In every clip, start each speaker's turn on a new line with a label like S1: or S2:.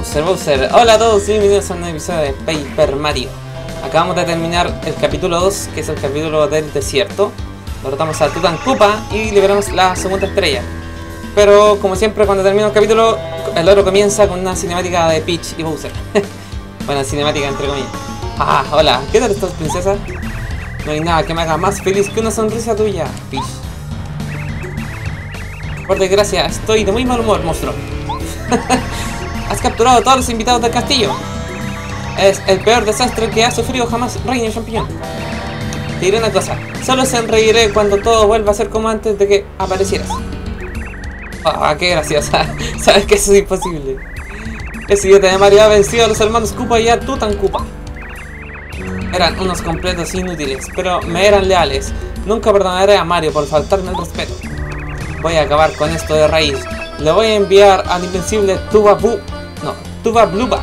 S1: Bowser. Hola a todos y bienvenidos a un nuevo episodio de Paper Mario. Acabamos de terminar el capítulo 2, que es el capítulo del desierto. Derrotamos a Tutan Koopa y liberamos la segunda estrella. Pero como siempre cuando termina el capítulo, el oro comienza con una cinemática de Peach y Bowser. Bueno, cinemática entre comillas. Ah, hola, ¿qué tal estás, princesa? No hay nada que me haga más feliz que una sonrisa tuya, Peach. Por desgracia, estoy de muy mal humor, monstruo. Has capturado a todos los invitados del castillo. Es el peor desastre que ha sufrido jamás Reina Champiñón. Te diré una cosa, solo sonreiré cuando todo vuelva a ser como antes de que aparecieras. Ah, qué graciosa. Sabes que eso es imposible. Ese idiota de Mario ha vencido a los hermanos Koopa y a Tutan Koopa. Eran unos completos inútiles, pero me eran leales. Nunca perdonaré a Mario por faltarme el respeto. Voy a acabar con esto de raíz. Le voy a enviar al invencible Tuba Bluba.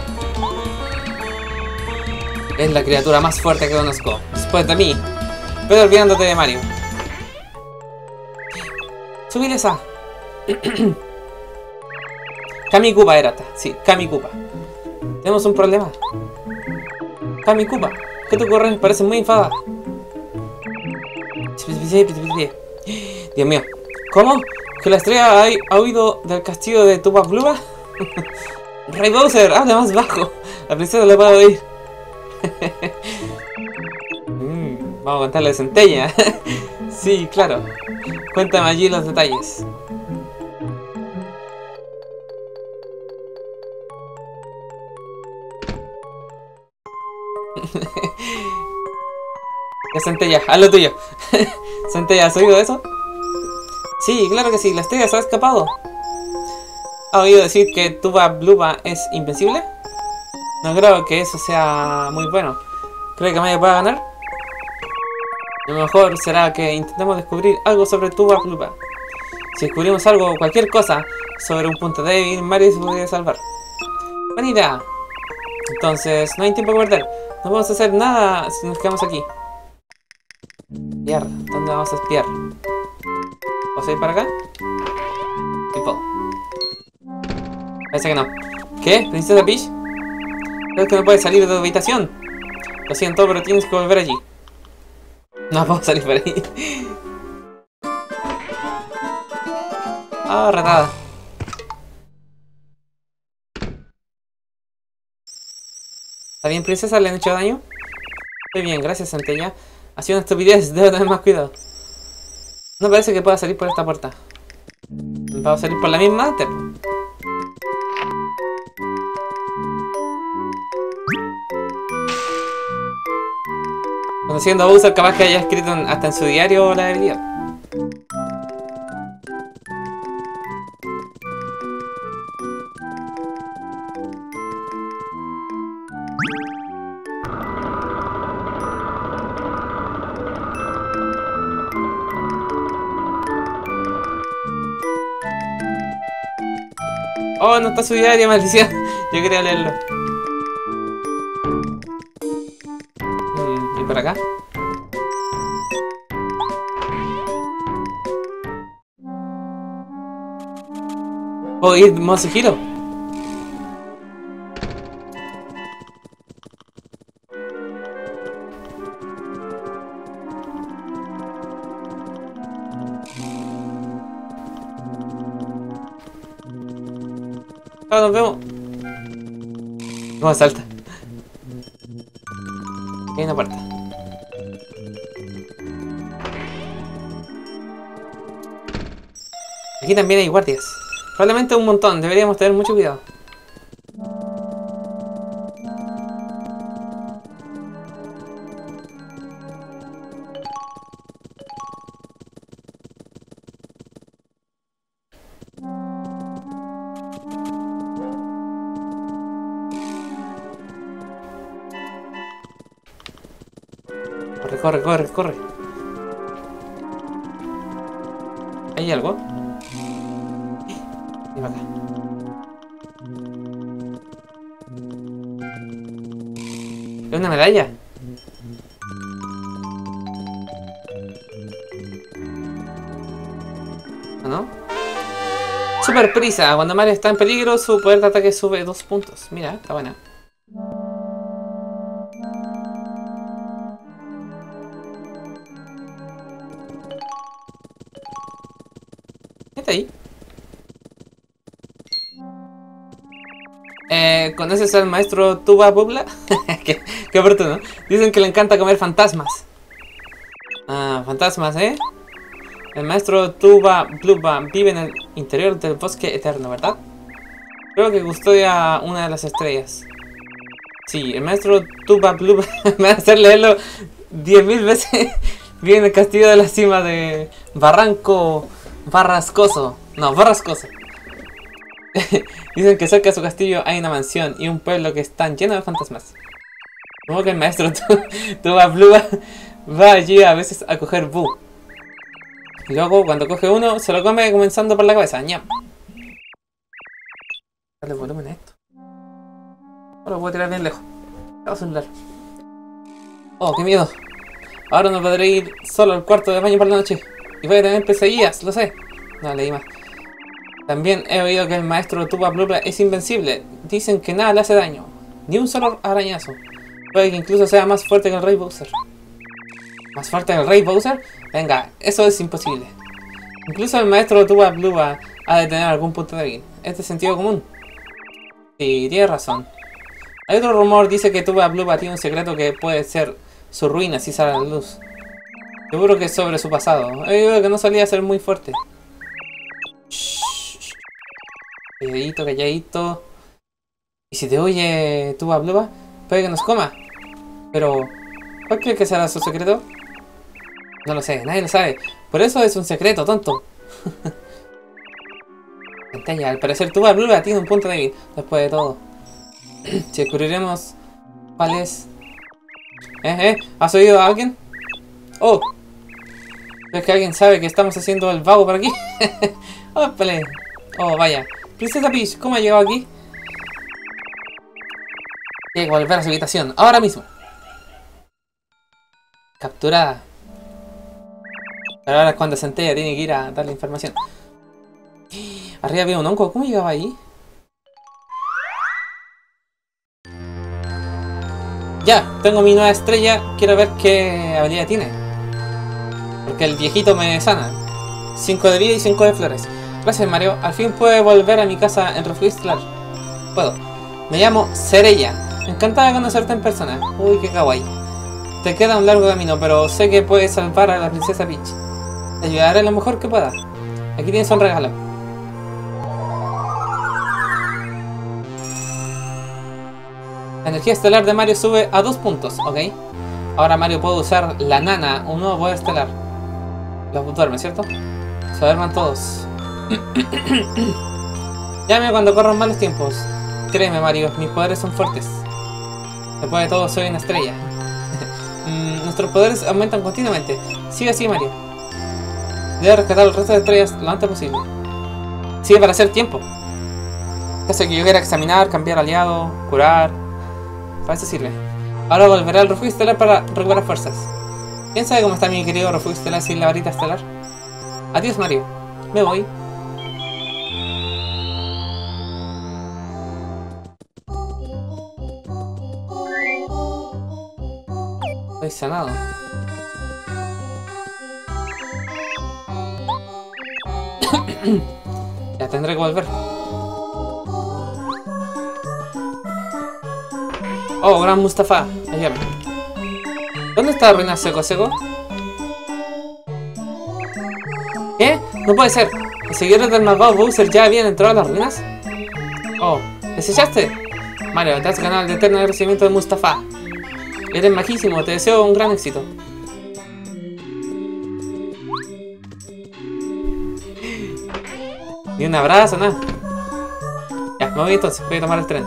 S1: Es la criatura más fuerte que conozco, después de mí. Pero olvidándote de Mario. Subir esa. Kami Koopa era. Sí, Kami Koopa. Tenemos un problema. Kami Koopa, ¿qué te ocurre? Parece muy enfadada. Dios mío. ¿Cómo? ¿Que la estrella ha huido del castillo de Tuba Bluba? Rey Bowser, habla más bajo. La princesa le puede oír. Vamos a contarle de Centella. Sí, claro. Cuéntame allí los detalles. Ya, Centella, haz lo tuyo. Centella, ¿has oído eso? Sí, claro que sí, la estrella se ha escapado. ¿Ha oído decir que Tuba Bluba es invencible? No creo que eso sea muy bueno. ¿Cree que Mario pueda ganar? Lo mejor será que intentemos descubrir algo sobre Tuba Bluba. Si descubrimos algo o cualquier cosa sobre un punto débil, Mario se podría salvar. Buena idea. Entonces, no hay tiempo que perder. No podemos hacer nada si nos quedamos aquí. Espiar. ¿Dónde vamos a espiar? ¿Vamos a ir para acá? Tipo. Parece que no. ¿Qué? ¿Princesa Peach? Creo que no puedes salir de tu habitación. Lo siento, pero tienes que volver allí. No puedo salir por ahí. Ah, ratada. ¿Está bien, princesa? ¿Le han hecho daño? Estoy bien, gracias, Centella. Ha sido una estupidez, debo tener más cuidado. No parece que pueda salir por esta puerta. ¿Vamos a salir por la misma? Conociendo a Bowser, capaz que haya escrito hasta en su diario la debilidad. Oh, no está su diario, maldición. Yo quería leerlo. ¿Y por acá? ¿Puedo ir Mosuhiro? Ah, nos vemos. No, salta. Hay una puerta. Aquí también hay guardias. Probablemente un montón. Deberíamos tener mucho cuidado. Corre, corre, corre, corre. ¿Hay algo? Ven acá. ¿Es una medalla? ¿O no? Super prisa. Cuando Mario está en peligro, su poder de ataque sube 2 puntos. Mira, está buena. ¿Qué está ahí? ¿Conoces al maestro Tuba Bubla? qué oportuno. Dicen que le encanta comer fantasmas. Ah, fantasmas, ¿eh? El maestro Tuba Bluba vive en el interior del bosque eterno, ¿verdad? Creo que custodia una de las estrellas. Sí, el maestro Tuba Bluba me va a hacer leerlo 10.000 veces. Vive en el castillo de la cima de Barranco Barrascoso. No, Barrascoso. Dicen que cerca de su castillo hay una mansión y un pueblo que están llenos de fantasmas. Como que el maestro Tuba Bluba va allí a veces a coger bu. Y luego cuando coge uno se lo come comenzando por la cabeza. ¡Ñam! Dale volumen a esto. Ahora lo voy a tirar bien lejos. Voy a celular. Oh, qué miedo. Ahora no podré ir solo al cuarto de baño por la noche. Y voy a tener pesadillas, lo sé. No, leí más. También he oído que el maestro Tuba Bluba es invencible. Dicen que nada le hace daño. Ni un solo arañazo. Puede que incluso sea más fuerte que el Rey Bowser. ¿Más fuerte que el Rey Bowser? Venga, eso es imposible. Incluso el maestro Tuba Bluba ha de tener algún punto débil. Es de sentido común. Sí, tiene razón. Hay otro rumor, dice que Tuba Bluba tiene un secreto que puede ser su ruina si sale a la luz. Seguro que es sobre su pasado. He oído que no solía ser muy fuerte. Shh. Calladito, calladito. Y si te oye Tuba Bluba, puede que nos coma. Pero, ¿cuál crees que será su secreto? No lo sé, nadie lo sabe. Por eso es un secreto, tonto. Pantalla, al parecer Tuba Bluba tiene un punto débil, después de todo. Si descubriremos cuál es... ¿Has oído a alguien? Oh, ¿es que alguien sabe que estamos haciendo el vago por aquí? ¡Ópale! Oh, vaya. Princesa Peach, ¿cómo ha llegado aquí? Tiene que volver a su habitación, ahora mismo. Capturada. Pero ahora es cuando Centella tiene que ir a darle información. Arriba había un hongo, ¿cómo llegaba ahí? Ya, tengo mi nueva estrella, quiero ver qué habilidad tiene. Porque el viejito me sana. 5 de vida y 5 de flores. Gracias Mario, al fin puedo volver a mi casa en Refugio Estelar. Puedo. Me llamo Cerella. Encantada de conocerte en persona. Uy, qué kawaii. Te queda un largo camino, pero sé que puedes salvar a la princesa Peach. Te ayudaré lo mejor que pueda. Aquí tienes un regalo. La energía estelar de Mario sube a 2 puntos, ¿ok? Ahora Mario puede usar la nana, un nuevo poder estelar. Los duermen, ¿cierto? Se duerman todos. Llame cuando corran malos tiempos. Créeme Mario, mis poderes son fuertes. Después de todo soy una estrella. Nuestros poderes aumentan continuamente. Sigue así Mario. Debe rescatar el resto de estrellas lo antes posible. Sigue para hacer tiempo. Hace que yo quiera examinar, cambiar aliado, curar. Para eso sirve. Ahora volveré al refugio estelar para recuperar fuerzas. ¿Quién sabe cómo está mi querido refugio estelar sin la varita estelar? Adiós Mario. Me voy. Estoy sanado. Ya tendré que volver. Oh, gran Mustafa. Ayúdame. ¿Dónde está la ruina Seco Seco? ¿Qué? No puede ser. ¿Los seguidores del malvado Bowser ya habían entrado a las ruinas? Oh, ¿desechaste? Mario, te has ganado el eterno agradecimiento de Mustafa. Eres majísimo, te deseo un gran éxito. Ni un abrazo, nada. Ya, me voy entonces, voy a tomar el tren.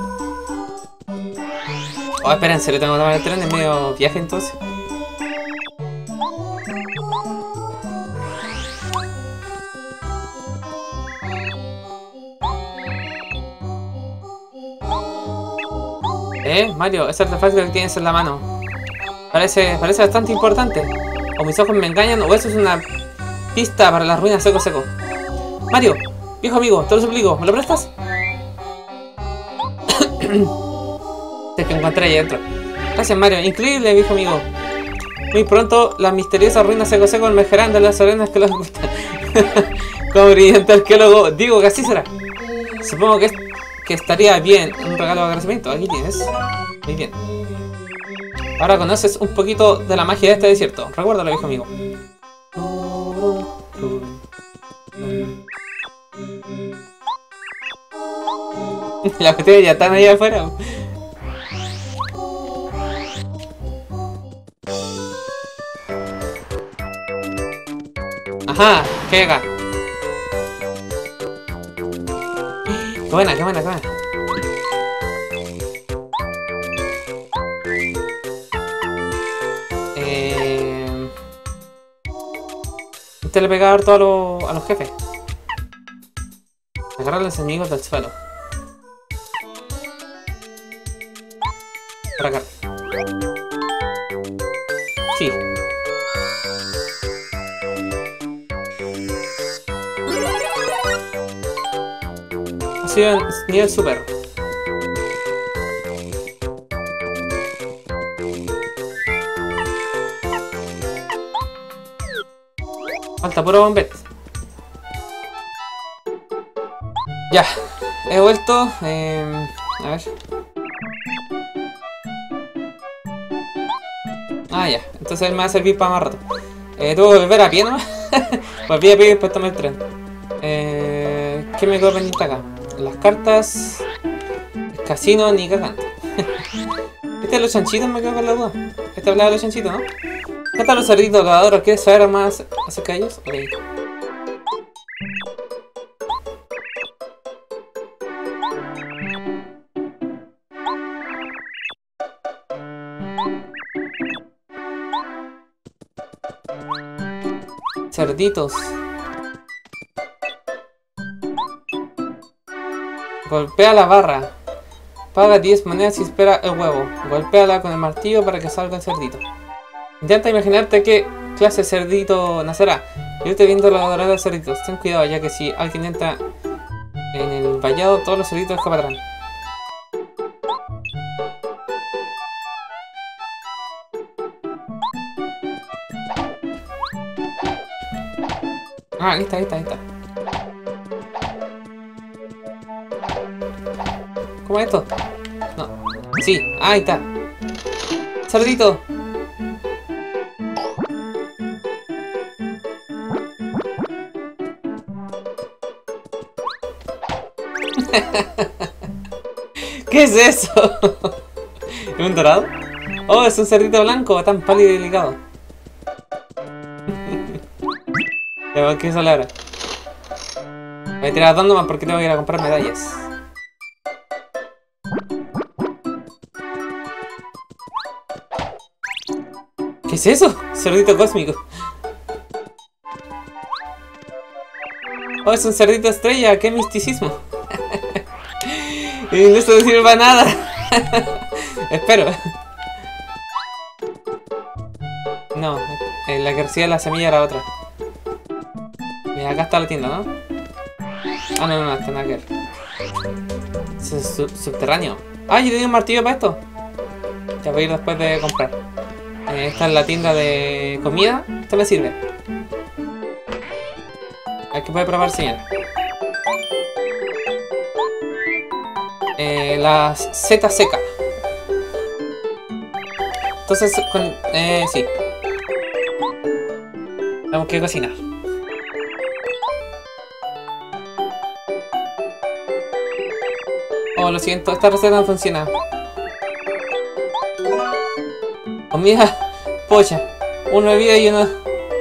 S1: Oh, espera, ¿en serio tengo que tomar el tren en medio viaje entonces? Mario, ese artefacto que tienes en la mano parece bastante importante. O mis ojos me engañan, o eso es una pista para las ruinas Seco Seco. Mario, Viejo amigo, te lo suplico, ¿me lo prestas? Te que encontré ahí adentro. Gracias, Mario. Increíble, viejo amigo. Muy pronto, las misteriosas ruinas Seco Seco emergerán de las arenas que los gustan. Como brillante arqueólogo, digo que así será. Supongo que estaría bien un regalo de agradecimiento. Aquí tienes. Muy bien. Ahora conoces un poquito de la magia de este desierto. Recuérdalo, viejo amigo. Las cuestiones ya están ahí afuera. Ajá, qué acá. Qué buena, qué buena, qué buena. Este le pegaba harto a los jefes. Agarrar a los enemigos del suelo. Por acá. Sí. Ha sido nivel super. Falta puro bombet. Ya. He vuelto. A ver. Ah, ya. Entonces él me va a servir para más rato. Tuve que volver a pie nomás. Volví a pie y después tomé el tren. ¿Qué me quedó pendiente acá? Las cartas. El casino ni cagando. Este de los chanchitos me quedo con la duda. Este hablaba de los chanchitos, ¿no? ¿Qué tal los cerditos cavadoros? ¿Quieres saber más acerca de ellos? Ok. Cerditos. Golpea la barra. Paga 10 monedas y espera el huevo. Golpéala con el martillo para que salga el cerdito. Intenta imaginarte qué clase de cerdito nacerá. Irte viendo los adorados cerditos. Ten cuidado, ya que si alguien entra en el vallado, todos los cerditos escaparán. Ah, ahí está, ahí está, ahí está. ¿Cómo es esto? No. Sí, ahí está. ¡Cerdito! ¿Qué es eso? ¿Es un dorado? Oh, es un cerdito blanco, tan pálido y delicado. ¿Qué es ahora? Voy a tirar dos nomás porque tengo que ir a comprar medallas. ¿Qué es eso? Cerdito cósmico. Oh, es un cerdito estrella, qué misticismo. Y no se sirve para nada. Espero. No, la que recibe la semilla era otra. Mira, acá está la tienda, ¿no? Ah, no, no, está nada que ver. Es subterráneo. Ah, yo tenía un martillo para esto. Ya voy a ir después de comprar. Esta es la tienda de comida. Esto me sirve. Aquí puede probar, señor. Las setas secas. Entonces, sí. Tenemos que cocinar. Oh, lo siento, esta receta no funciona. Comida pocha. Una bebida y una...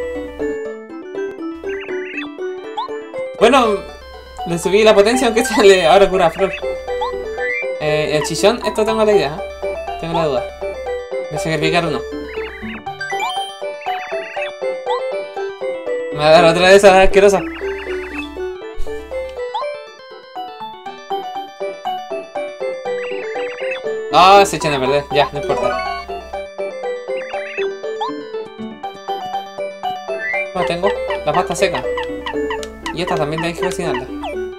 S1: Bueno, le subí la potencia aunque sale ahora cura flor. El chichón, esto tengo la idea, ¿eh? Tengo la duda. Voy a sacrificar uno. Me va a dar otra de esas asquerosas. Ah, se echan a perder, ya, no importa. ¿Cómo tengo? La pasta seca. Y esta también tenéis que cocinarla.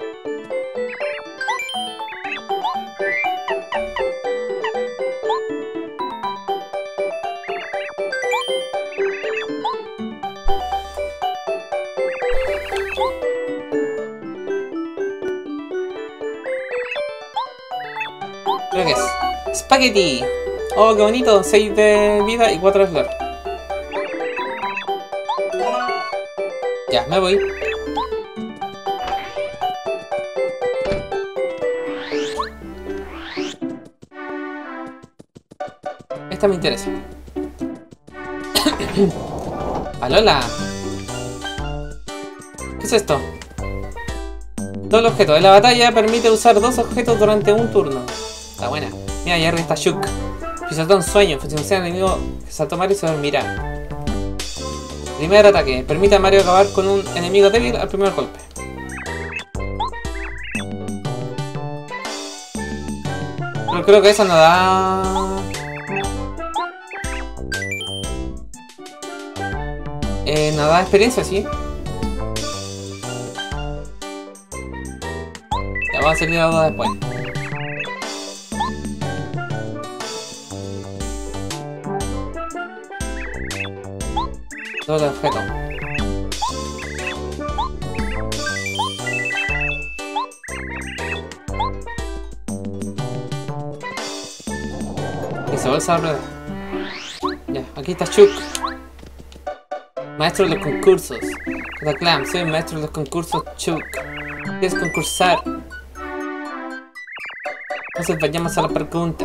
S1: ataques. Spaghetti. Oh, qué bonito. 6 de vida y 4 de flor. Ya, me voy. Esta me interesa. Alola. ¿Qué es esto? Todo el objeto de la batalla permite usar 2 objetos durante un turno. Está buena. Mira, ya está Shuk. Si saltó un sueño, funciona el enemigo que saltó Mario y se dormirá. Primer ataque. Permite a Mario acabar con un enemigo débil al primer golpe. Pero creo que eso no da... no da experiencia, ¿sí? Ya va a salir la duda después. Todo el objeto. Y se vuelve a abrir. Ya, aquí está Shuk. Maestro de los concursos. Cataclysm, soy maestro de los concursos Shuk. ¿Quieres concursar? Entonces vayamos a la pregunta.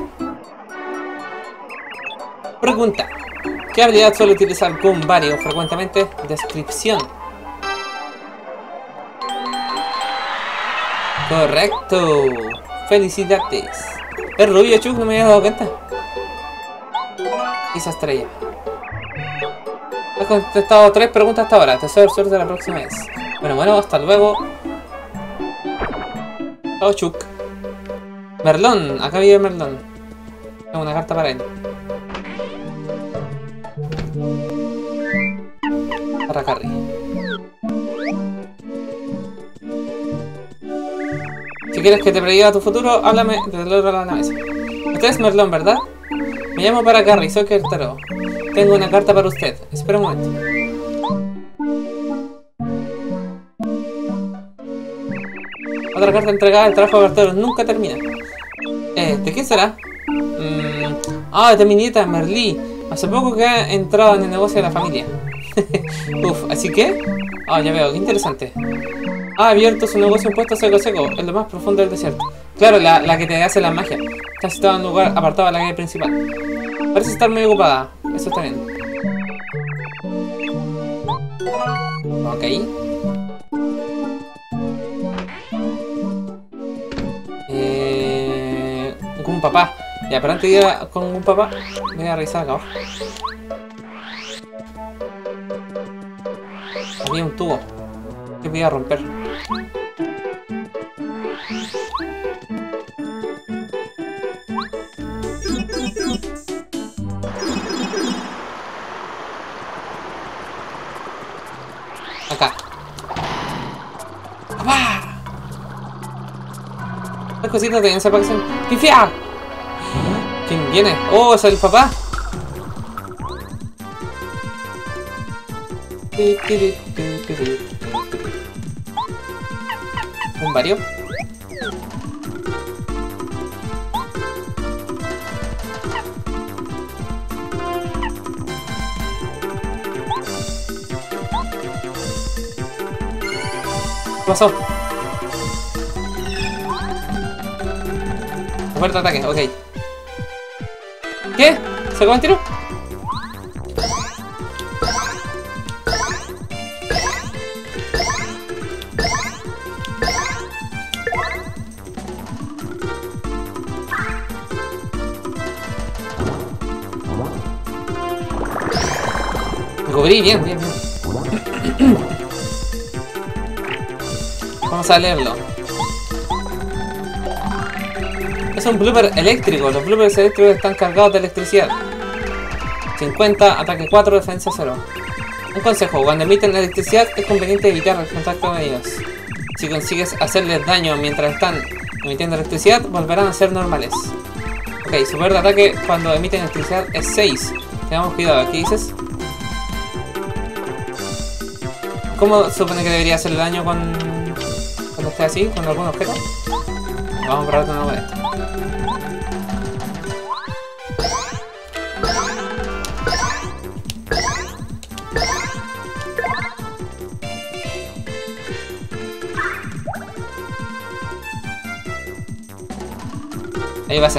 S1: Pregunta. ¿Qué habilidad suele utilizar Goombario frecuentemente? Descripción. Correcto. Felicidades. Es rubio, Shuk, no me había dado cuenta. Esa estrella. Has contestado 3 preguntas hasta ahora. Te deseo suerte la próxima vez. Bueno, hasta luego. Chao, Shuk. Merlón, acá vive Merlón. Tengo una carta para él. Para Carrie. Si quieres que te prediga tu futuro, háblame desde el otro lado de la mesa. Usted es Merlón, ¿verdad? Me llamo para Carrie, soy Kertaro. Tengo una carta para usted. Espera un momento. Otra carta entregada. El trabajo de Kertaro nunca termina. ¿De qué será? De mi nieta, Merlí. Hace poco que ha entrado en el negocio de la familia. Uf, ¿así que? Ya veo, qué interesante. Ha abierto su negocio en puesto seco, en lo más profundo del desierto. Claro, la que te hace la magia. Está situada en un lugar apartado de la calle principal. Parece estar muy ocupada. Eso está bien. Ok. Con un papá. Ya, pero antes de ir con un papá, voy a revisar acá abajo. Había un tubo que voy a romper. Acá. ¡Papá! Las cositas de esa aparecen. ¡Pifia! ¿Quién viene? ¡Oh, es el papá! ¿Un vario? ¿Qué pasó? Oferta de ataque, ok. ¿Qué? ¿Se acabó el tiro? Me cubrí, bien. Vamos a leerlo. Es un blooper eléctrico. Los bloopers eléctricos están cargados de electricidad. 50, ataque 4, defensa 0. Un consejo, cuando emiten electricidad es conveniente evitar el contacto con ellos. Si consigues hacerles daño mientras están emitiendo electricidad, volverán a ser normales. Ok, su poder de ataque cuando emiten electricidad es 6. Tengamos cuidado, ¿qué dices? ¿Cómo supone que debería hacerle daño cuando esté así, con algún objeto? Vamos a probar de nuevo con esto. Ahí va a ser.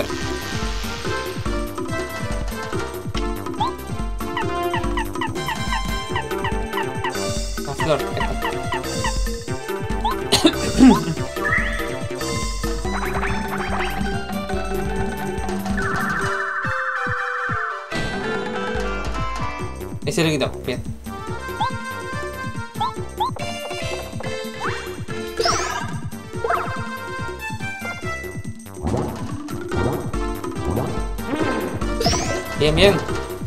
S1: La flor, esta. Ese lo quitamos, bien. Bien, bien.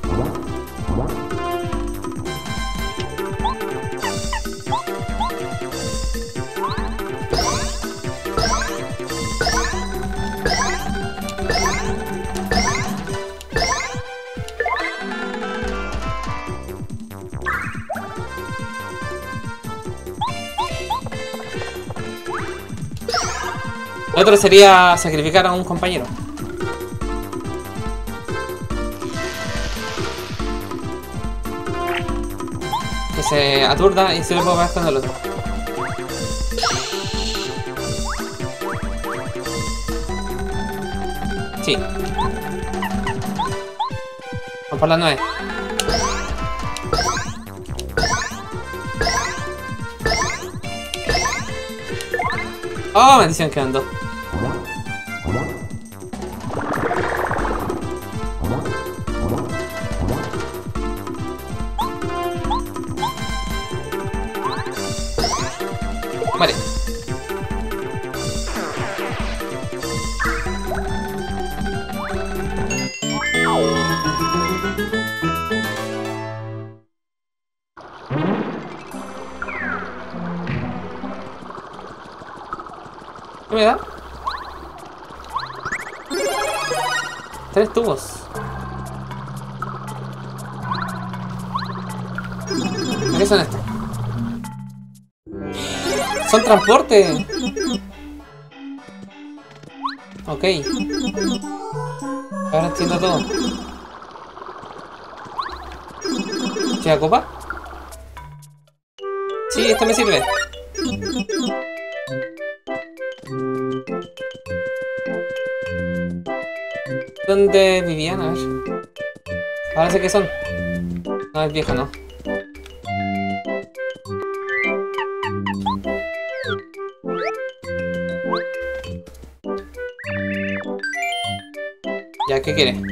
S1: Lo otro sería sacrificar a un compañero. Que se aturda y se lo puede pegar con el otro. Sí. Vamos por la 9. Oh, maldición, quedan dos. Vale. ¿Qué me da? 3 tubos. ¿Qué son estos? ¡Son transporte! Ok. Ahora entiendo todo. ¿Queda copa? Sí, esta me sirve. ¿Dónde vivían? A ver. Ahora sé qué son. No, es viejo, no. Ya, ¿qué quiere?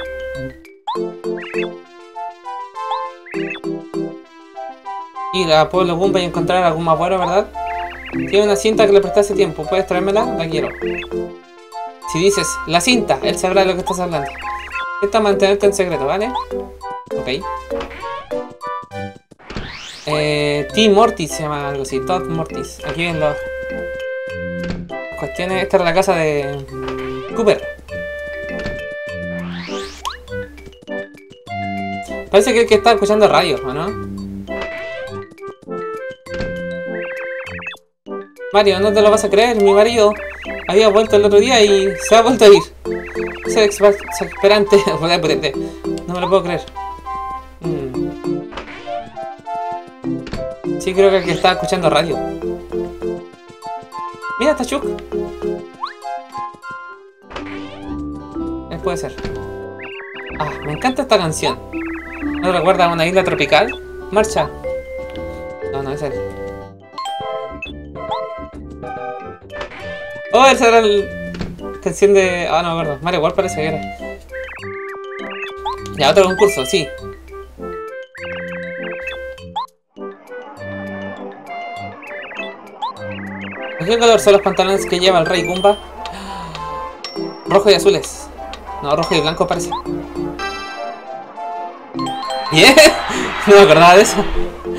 S1: Ir a Pueblo Goomba y encontrar algún más bueno, ¿verdad? Tiene una cinta que le presté hace tiempo. ¿Puedes traérmela? La quiero. Si dices, la cinta, él sabrá de lo que estás hablando. Intenta mantenerte en secreto, ¿vale? Ok. T. Mortis se llama algo así. Todd Mortis. Aquí ven las cuestiones. Esta era la casa de Cooper. Parece que está escuchando radio, ¿o no? Mario, no te lo vas a creer, mi marido había vuelto el otro día y se ha vuelto a ir. Es exasperante. No me lo puedo creer. Sí, creo que el que está escuchando radio. Mira, está Chuck. Puede ser. Ah, me encanta esta canción. ¿No recuerda a una isla tropical? Marcha. No, no es él. Oh, esa era la canción de... Ah, no, perdón. Mario World parece que era. Ya, otro concurso, sí. ¿De qué color son los pantalones que lleva el Rey Goomba? Rojo y azules. No, rojo y blanco parece. ¿Bien? No me acordaba de eso.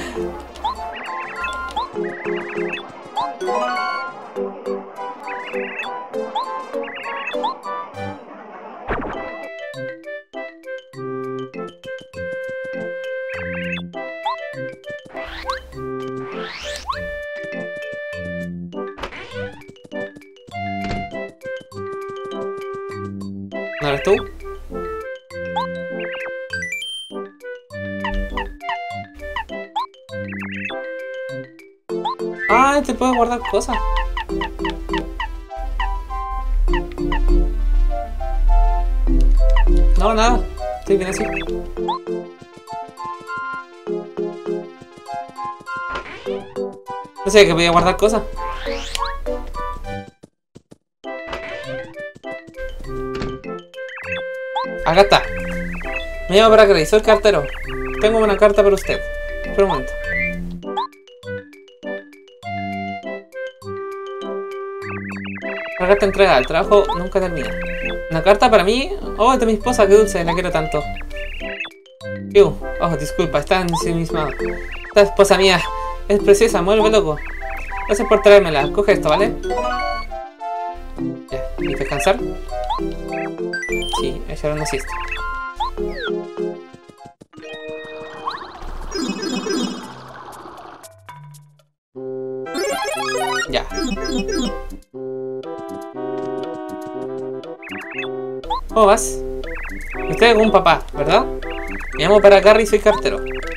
S1: ¿No eres tú? Ah, te puedes guardar cosas. No, nada. Estoy bien así. No sé, que voy a guardar cosas. Acá está. Me llamo para Gray, soy el cartero. Tengo una carta para usted. Espera un momento. La carta entregada, el trabajo nunca termina. ¿Una carta para mí? Oh, es de mi esposa, qué dulce, la quiero tanto. Oh, disculpa, está ensimismado. Esta esposa mía es preciosa, me vuelve loco. Gracias por traérmela, coge esto, ¿vale? Ya, ¿y descansar? Sí, es ahora una siesta. Ya. ¿Cómo vas? Usted es un papá, ¿verdad? Me llamo para Gary y soy cartero.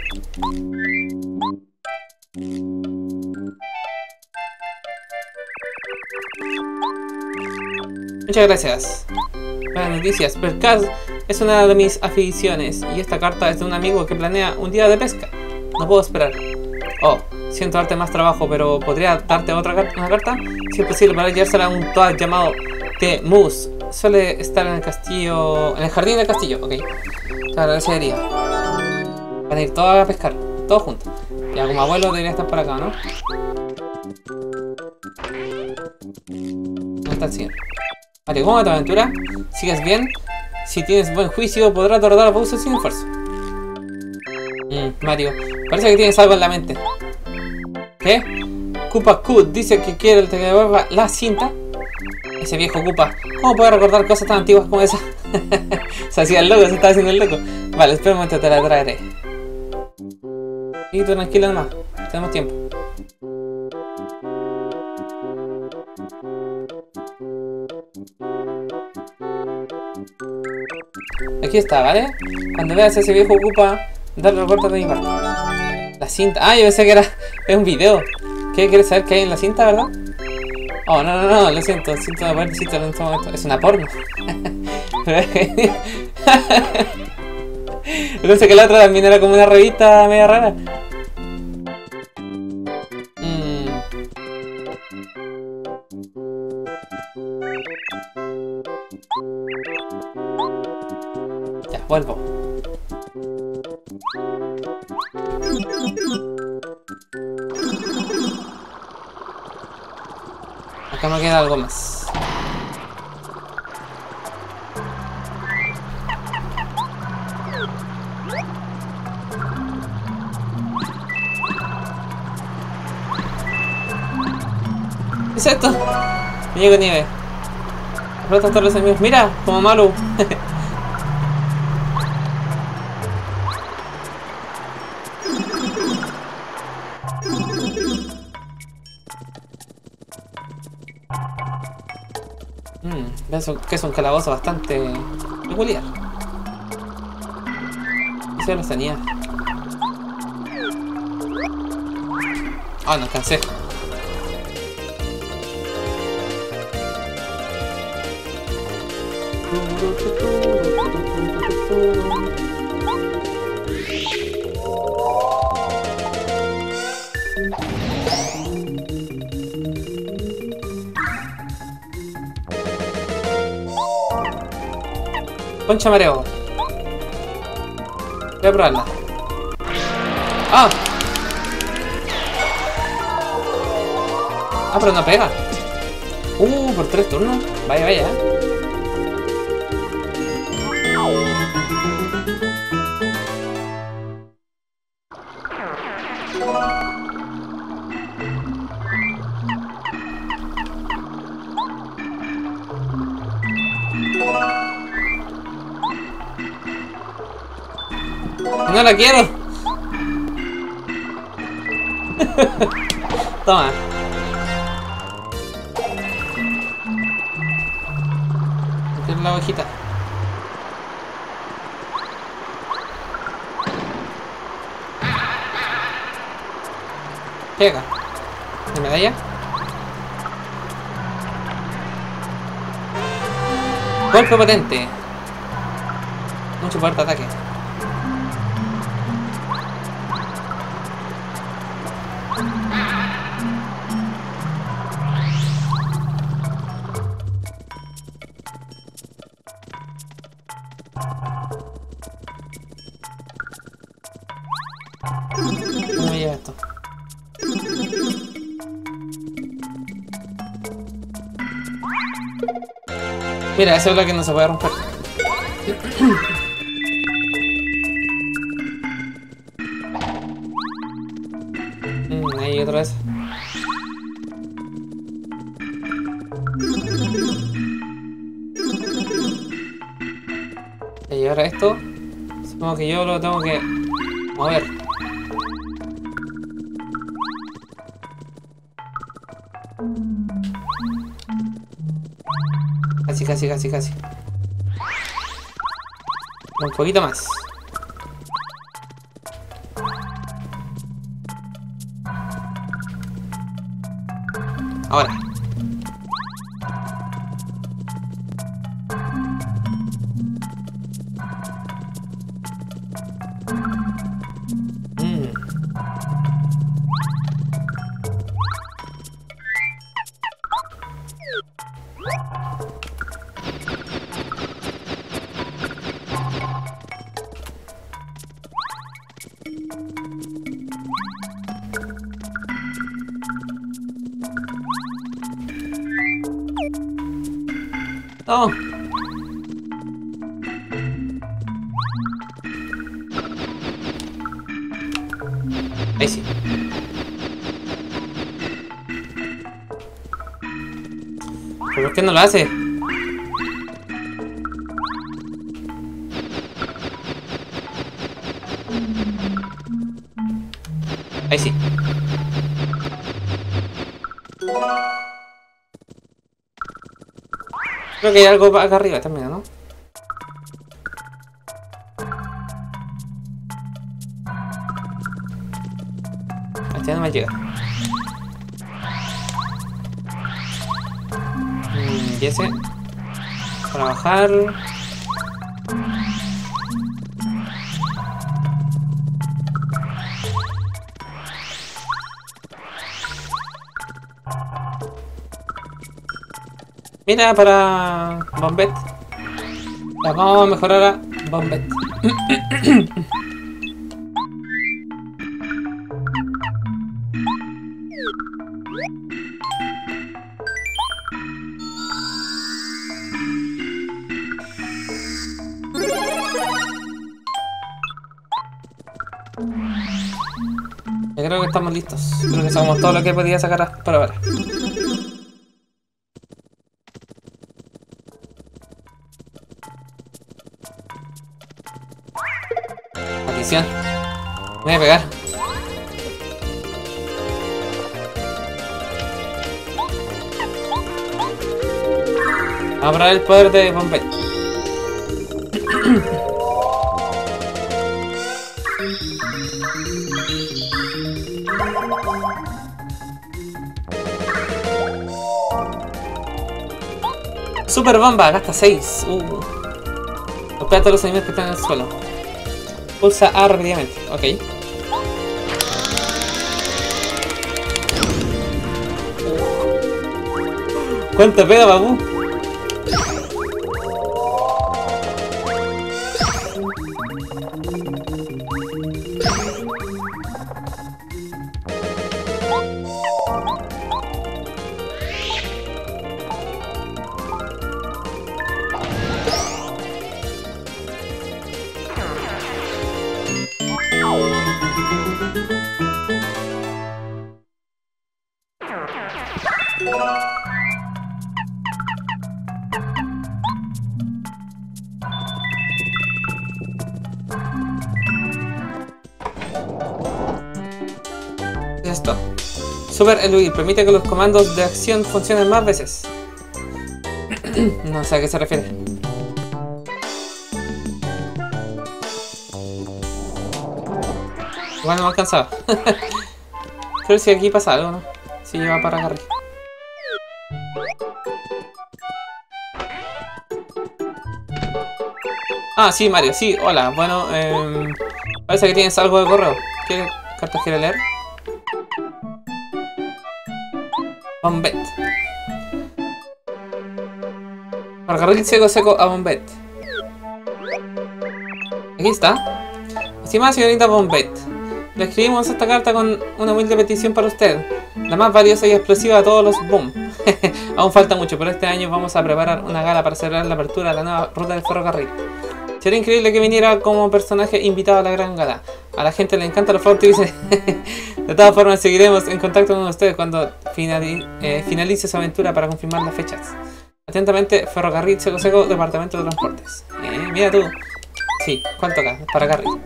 S1: Muchas gracias. Buenas noticias. Pescar es una de mis aficiones y esta carta es de un amigo que planea un día de pesca. No puedo esperar. Oh, siento darte más trabajo, pero ¿podría darte una carta? Si es posible, para llevársela a un toad llamado The Moose. Suele estar en el castillo... en el jardín del castillo, ok. Te agradecería. Van a ir todos a pescar, todos juntos. Ya como abuelo debería estar por acá, ¿no? ¿Dónde está el señor? Vale, ¿cómo va tu aventura? ¿Sigues bien? Si tienes buen juicio, podrás derrotar a Bowser sin esfuerzo. Mario, parece que tienes algo en la mente. ¿Qué? Koopa Koot dice que quiere que devuelva la cinta. Ese viejo Koopa, ¿cómo puede recordar cosas tan antiguas como esa? Se hacía el loco, se estaba haciendo el loco. Vale, espera un momento, te la traeré. Y tú tranquilo nomás, tenemos tiempo. Aquí está, ¿vale? Cuando veas a ese viejo Koopa, dale la vuelta de mi parte. La cinta. Ah, yo pensé que era un video. ¿Qué quieres saber qué hay en la cinta, verdad? Oh, no, lo siento. Siento haber decirlo en este momento. Es una porno. Entonces que la otra también era como una revista media rara. Ya, vuelvo. Acá me queda algo más. ¿Qué es esto? Me llego nieve. Rota todos los enemigos. Mira, como Maru. Que es un calabozo bastante peculiar. Eso ya lo tenía. Ah, no alcancé. Concha mareo. Voy a probarla. ¡Ah! Ah, pero no pega. Por 3 turnos. Vaya, vaya. No la quiero. Toma. Meter la hojita. Pega. ¿La medalla? Golpe potente. Mucho poder de ataque. ¿Cómo me llega esto? Mira, esa es la que no se puede romper. Ahí otra vez. Y ahora esto, supongo que yo lo tengo que mover. Casi. Un poquito más. Ahora. Oh. Ahí sí. ¿Pero por qué no lo hace? Ahí sí. Creo que hay algo acá arriba también, ¿no? Hasta ya no me llega. Y ese. Para bajar. Mira, para Bombette. La vamos a mejorar a Bombette. Yo creo que estamos listos. Creo que sacamos todo lo que podía sacar por ahora. Maldición. Me voy a pegar. Vamos a probar el poder de Bombette. Super bomba, gasta 6. Golpea a todos los enemigos que están en el suelo. Pulsa A rápidamente. Ok. ¿Cuánto pega, babu? ¿Qué es esto? Super eludir. Permite que los comandos de acción funcionen más veces. No sé a qué se refiere. Igual no me alcanzaba. Pero si aquí pasa algo, ¿no? Si va para acá arriba. Ah, sí, Mario, sí, hola. Bueno, parece que tienes algo de correo. ¿Qué cartas quieres leer? Bombet. Ferrocarril seco seco a Bombet. Aquí está. Estimada señorita Bombet, le escribimos esta carta con una humilde petición para usted. La más valiosa y explosiva de todos los boom. Aún falta mucho, pero este año vamos a preparar una gala para celebrar la apertura de la nueva ruta del ferrocarril. Sería increíble que viniera como personaje invitado a la gran gala. A la gente le encanta los ferrocarriles. De todas formas, seguiremos en contacto con ustedes cuando finalice su aventura para confirmar las fechas. Atentamente, Ferrocarril Seco Seco, Departamento de Transportes. Mira tú. Sí, ¿cuál toca? Para Carril.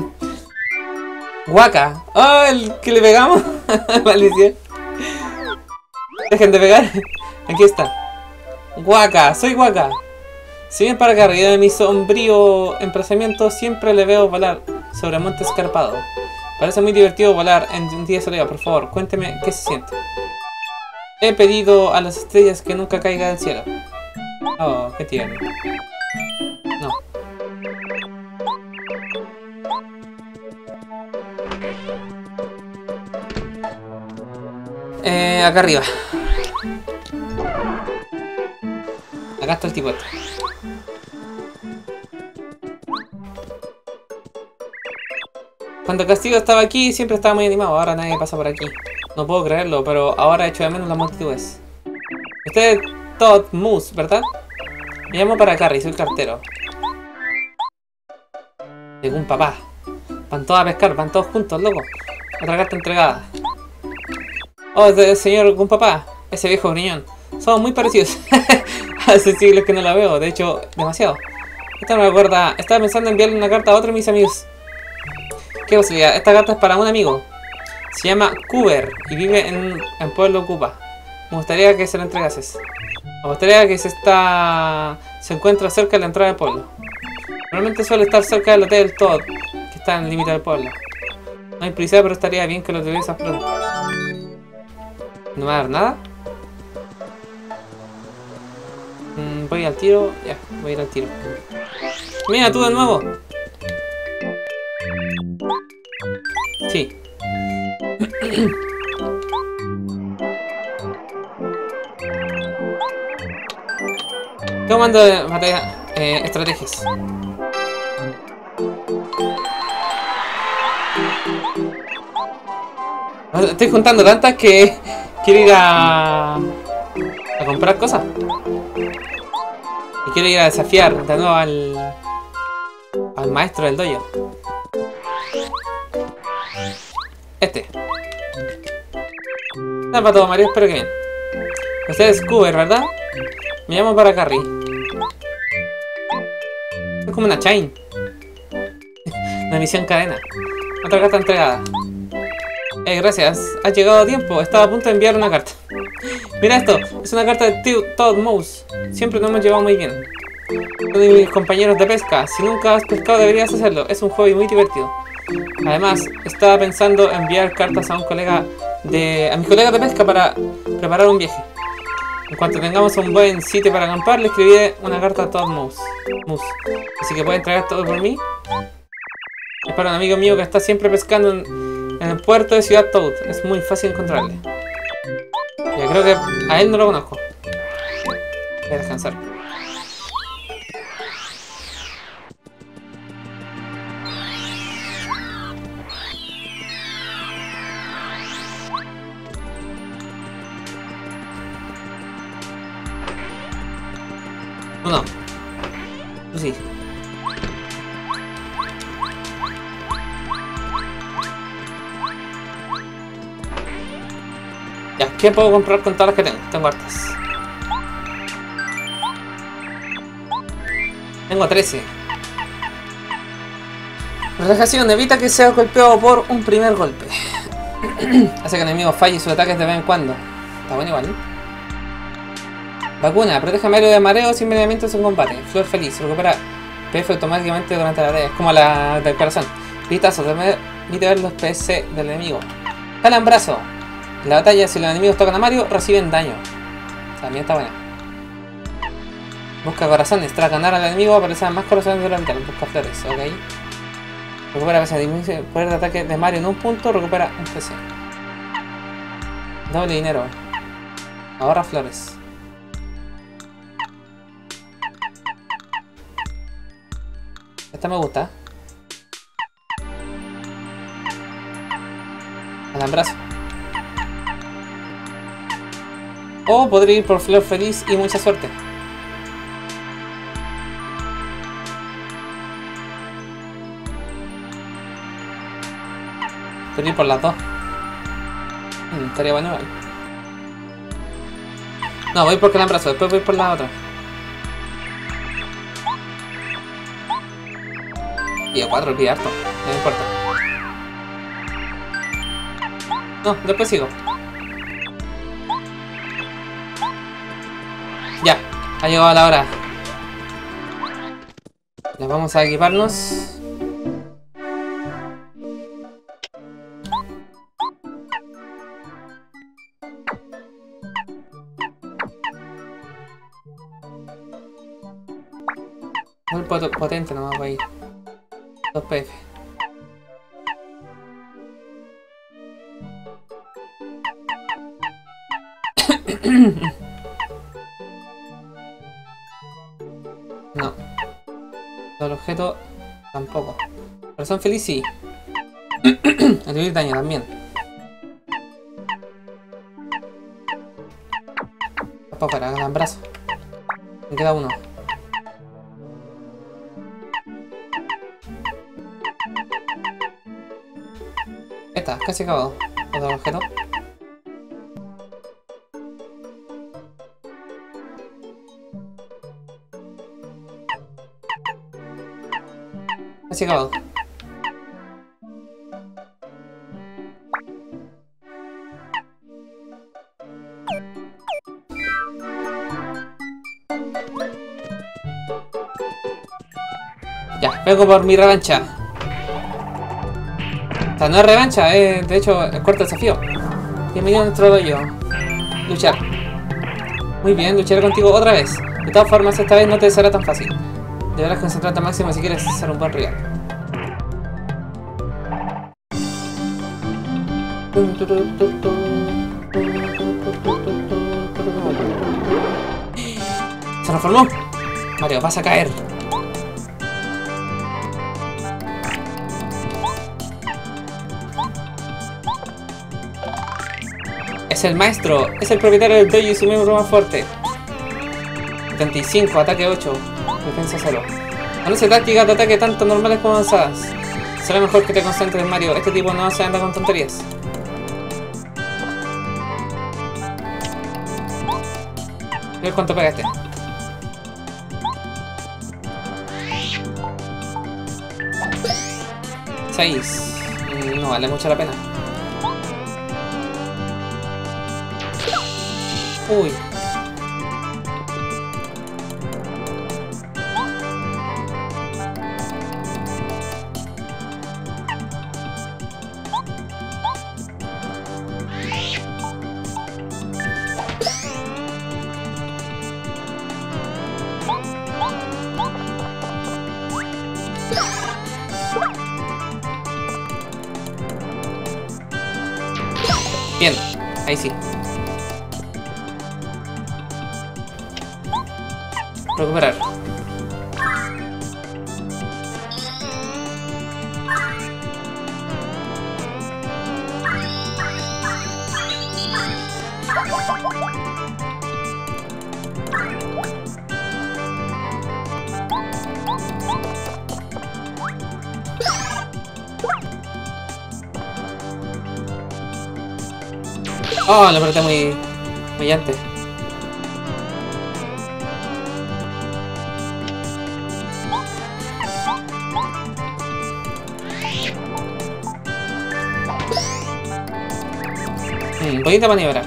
S1: Guaca. ¡Oh, el que le pegamos! Maldición. Dejen de pegar. Aquí está. Guaca, soy Guaca. Si bien para Carril de mi sombrío emplazamiento, siempre le veo volar sobre monte escarpado. Parece muy divertido volar en un día soleado. Por favor, cuénteme qué se siente. He pedido a las estrellas que nunca caiga del cielo. Oh, qué tierno. No. Acá arriba. Acá está el tipo este. Cuando Castigo estaba aquí, siempre estaba muy animado. Ahora nadie pasa por aquí. No puedo creerlo, pero ahora echo de menos las multitudes. Usted es Todd Moose, ¿verdad? Me llamo para Carrie, soy el cartero. Llegó un papá. Van todos a pescar, van todos juntos, loco. Otra carta entregada. Oh, es del señor Gun Papá, ese viejo griñón. Somos muy parecidos. Hace siglos que no la veo, de hecho, demasiado. Esta me recuerda, estaba pensando en enviarle una carta a otro de mis amigos. Qué posibilidad, esta carta es para un amigo. Se llama Cooper y vive en Pueblo Cupa. Me gustaría que se lo entregases. Me gustaría que se encuentra cerca de la entrada del pueblo. Normalmente suele estar cerca del hotel Todd, que está en el límite del pueblo. No hay prisa, pero estaría bien que lo tuvieras pronto. ¿No me va a dar nada? Voy al tiro. Ya, voy a ir al tiro. Mira, tú de nuevo. Sí. Comando de batalla, estrategias. Estoy juntando tantas que quiero ir a comprar cosas. Y quiero ir a desafiar de nuevo al maestro del dojo. Este. Nada para todo, Mario, espero que bien. Usted es Cooper, ¿verdad? Me llamo para Carrie. Es como una chain. Una misión cadena. Otra carta entregada. Gracias. Has llegado a tiempo. Estaba a punto de enviar una carta. Mira esto. Es una carta de Todd Moose. Siempre nos hemos llevado muy bien. Uno de mis compañeros de pesca. Si nunca has pescado deberías hacerlo. Es un hobby muy divertido. Además, estaba pensando enviar cartas a mi colega de pesca para preparar un viaje. En cuanto tengamos un buen sitio para acampar, le escribiré una carta a Todd Moose. Así que pueden traer todo por mí. Es para un amigo mío que está siempre pescando en el puerto de Ciudad Toad. Es muy fácil encontrarle. Yo creo que a él no lo conozco. Voy a descansar. No. Tú sí. Ya, ¿qué puedo comprar con todas las que tengo? Tengo hartas. Tengo 13. Relajación, evita que sea golpeado por un primer golpe. Hace que el enemigo falle sus ataques de vez en cuando. Está bueno igual, ¿eh? Vacuna, protege a Mario de mareos y envenenamientos en combate. Flor feliz, recupera PF automáticamente durante la batalla. Es como la del corazón. Vistazo, permite ver los PC del enemigo. Calambrazo. En la batalla, si los enemigos tocan a Mario, reciben daño. También está buena. Busca corazones. Tras ganar al enemigo aparecerán más corazones de la vital. Busca flores, ok. Recupera PC. Disminuye el poder de ataque de Mario en un punto. Recupera un PC. Doble dinero. Ahorra flores. Esta me gusta. Alambrazo. O podría ir por flor feliz y mucha suerte. Podría ir por las dos. Estaría bueno igual. No, voy por calambrazo, después voy por la otra. Y a 4 pide harto, no me importa. No, después sigo. Ya, ha llegado la hora. Ya vamos a equiparnos. Muy potente nomás va a ir. 2 PF. No. Los objetos tampoco. Corazón feliz sí. Atribuir daño también. Para alambrazo. Me queda uno. Está, casi acabado. Otro objeto. Casi acabado. Ya, vengo por mi revancha. O sea, no es revancha, es de hecho el cuarto desafío. Bienvenido a nuestro dojo. Luchar. Muy bien, lucharé contigo otra vez. De todas formas, esta vez no te será tan fácil. Deberás concentrarte al máximo si quieres ser un buen rival. Se transformó. Mario, vas a caer. Es el maestro, es el propietario del dojo y su miembro más fuerte. 75, ataque 8, defensa 0. Conoce tácticas de ataque tanto normales como avanzadas. Será mejor que te concentres, Mario. Este tipo no se anda con tonterías. A ver cuánto pega este. 6. No vale mucho la pena. Uy. Bien, ahí sí. Recuperar. Oh, lo apreté muy antes. Bonita maniobra.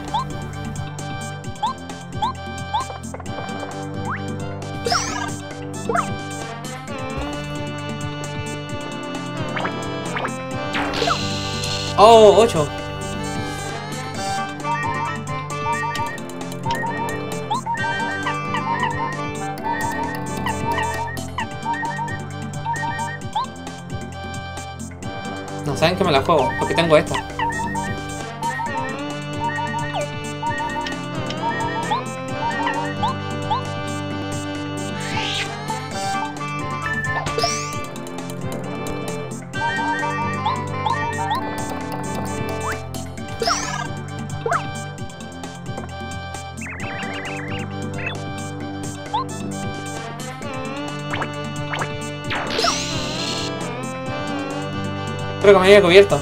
S1: Oh, 8. saben que me la juego, porque tengo esta. Creo que me había cubierto.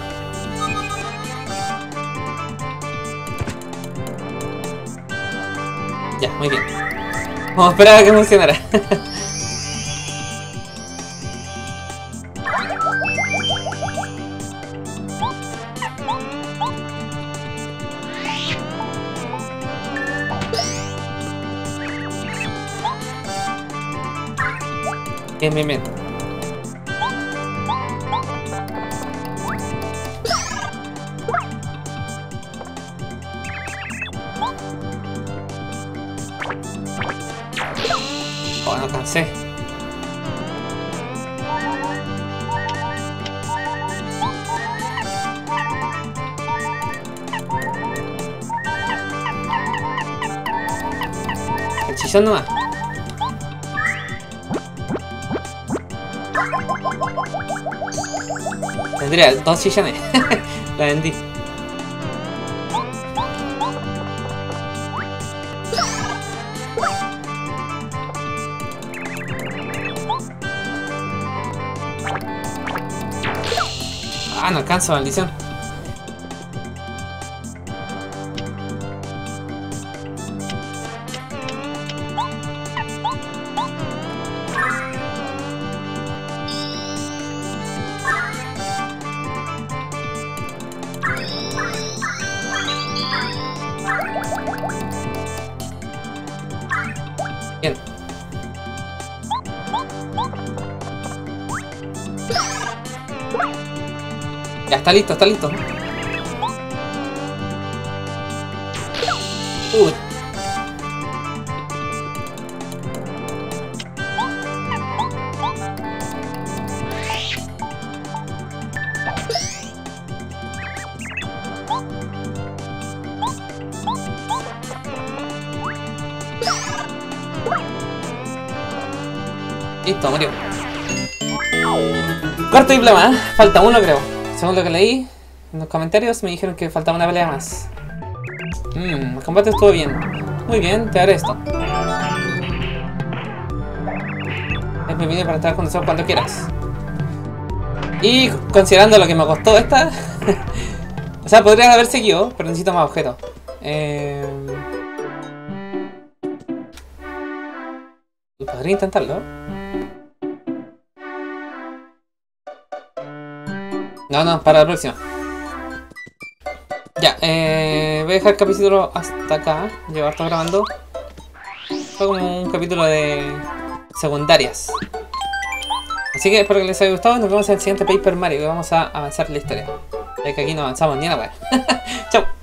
S1: Ya, muy bien. Vamos a esperar a que funcionara. Bien, bien, bien. Oh, no alcancé. El chillón nomás. Tendría 2 chillones. La vendí. Ah, no alcanzo, maldición. Bien. Ya está listo, está listo. Uy. Listo, murió. Cuarto diploma, ¿eh? Falta uno, creo. Según lo que leí en los comentarios, me dijeron que faltaba una pelea más. El combate estuvo bien. Muy bien, te haré esto. Es bienvenido para estar con nosotros cuando quieras. Y considerando lo que me costó esta... o sea, podría haber seguido, pero necesito más objetos. Podría intentarlo. No, para la próxima. Ya, voy a dejar el capítulo hasta acá. Llevo harto grabando. Fue como un capítulo de secundarias. Así que espero que les haya gustado. Nos vemos en el siguiente Paper Mario. Y vamos a avanzar la historia. Ya que aquí no avanzamos ni una wea. Chao.